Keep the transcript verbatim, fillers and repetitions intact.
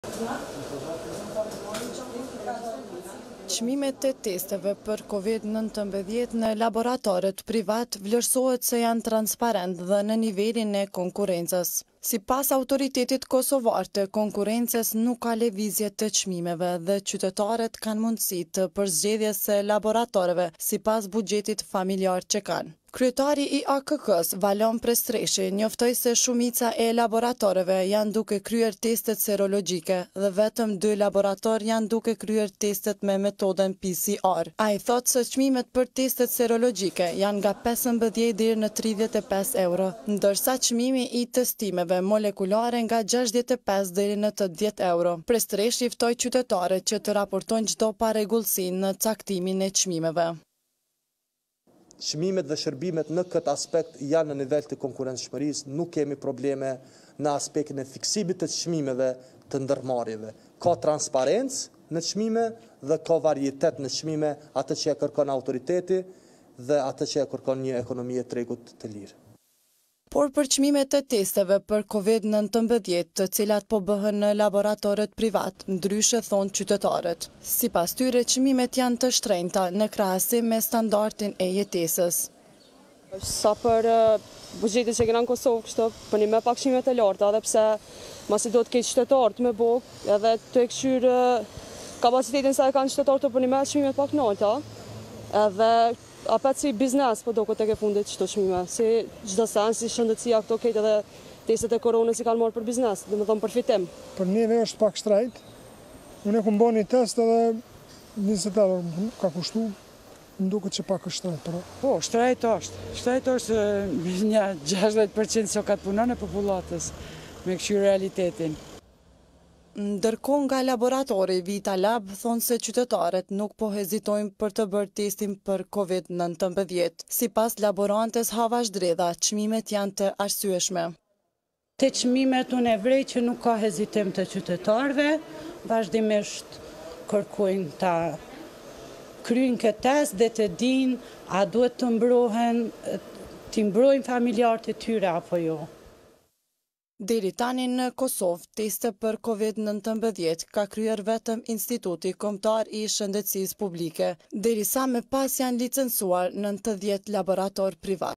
Çmimet e testeve për COVID nëntëmbëdhjetë në laboratorët privat vlerësohet se janë transparent dhe në nivelin e konkurencës. Sipas autoritetit kosovar të konkurencës nuk ka lëvizje të çmimeve dhe qytetarët kanë mundësi të përzgjedhjes së laboratorëve sipas buxhetit familjar që kanë. Kryetari i A K K-s, Valon Prestreshi, njoftoi se shumica e laboratorëve janë duke kryer testet serologjike dhe vetëm dy laborator janë duke kryer testet me metodën P C R. Ai thotë se çmimet për testet serologjike janë nga pesëmbëdhjetë deri në tridhjetë e pesë euro, ndërsa çmimi i testimeve molekulare nga gjashtëdhjetë e pesë deri në tetëdhjetë euro. Prestreshi ftoi qytetarët që të raportojnë çdo parregullsi në caktimin e çmimeve. Çmimet dhe shërbimet në këtë aspekt janë në nivel të konkurencëshmërisë, nuk kemi probleme në aspektin e fiksimit të çmimeve të ndërmarrjeve. Ka transparencë në çmime dhe ka varietet në çmime, atë që e kërkon autoriteti dhe atë që e kërkon një ekonomi e tregut të lirë. Por për çmimet e testeve për COVID nëntëmbëdhjetë, të cilat po bëhen në laboratorët privat, ndryshe thonë qytetarët. Sipas tyre, çmimet janë të shtrenjta në krahasim me standardin e jetesës. Sa për buxhetin që kena në Kosovë, kështu, për një me pak çmimet e larta, edhe pse masi do të ketë qytetarët me bok, edhe të e këshyrë kapacitetin sa e kanë qytetarët të për një me çmimet pak larta, edhe apet si biznes po do këtë e ke fundit qëto çmime, si gjithë sen, si shëndetësia këto kejtë edhe testet e koronës i kanë marrë për biznes, dhe me thonë për fitim. Për neve është pak shtrejt, unë e këmë bo një test edhe njëzet euro ka kushtu, më duket që pak është shtrejt. Për... Po, shtrejt është, shtrejt është një gjashtëdhjetë përqind që ka të punon e popullatës me këshy realitetin. Ndërkohë nga laboratori Vita Lab thonë se qytetarët nuk po hezitojnë për të bërë testin për COVID nëntëmbëdhjetë. Sipas laborantes Hava Zhdredha, çmimet janë të arsyeshme. Te çmimet unë e vrej që nuk ka hezitim të qytetarëve, vazhdimisht kërkojnë ta kryjnë këtë test dhe të dinë a duhet të mbrohen, të mbrojnë familjarët e tyre apo jo. Deri tani në Kosovë, teste për COVID nëntëmbëdhjetë ka kryer vetëm Instituti Kombëtar i Shëndetësisë Publike, derisa më pas janë licencuar nëntëdhjetë laborator privat.